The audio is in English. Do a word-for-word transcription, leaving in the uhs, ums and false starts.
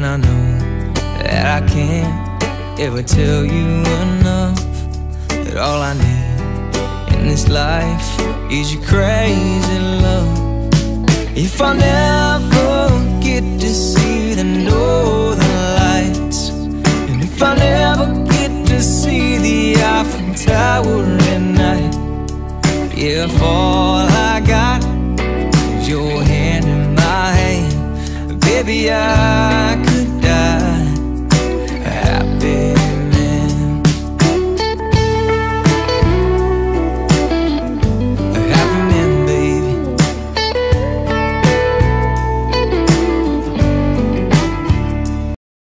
And I know that I can't ever tell you enough, that all I need in this life is your crazy love. If I never get to see the northern lights, and if I never get to see the Eiffel Tower at night, yeah, if all I got is your hand in my hand, baby, I